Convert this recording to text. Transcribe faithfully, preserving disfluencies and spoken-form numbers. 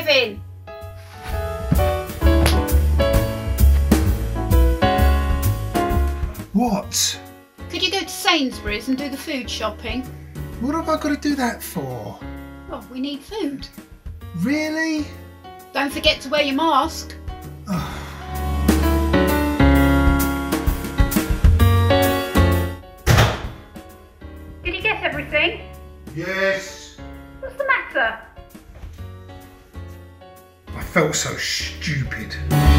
Kevin! What? Could you go to Sainsbury's and do the food shopping? What have I got to do that for? Oh, we need food. Really? Don't forget to wear your mask. Did you get everything? Yes. What's the matter? I felt so stupid.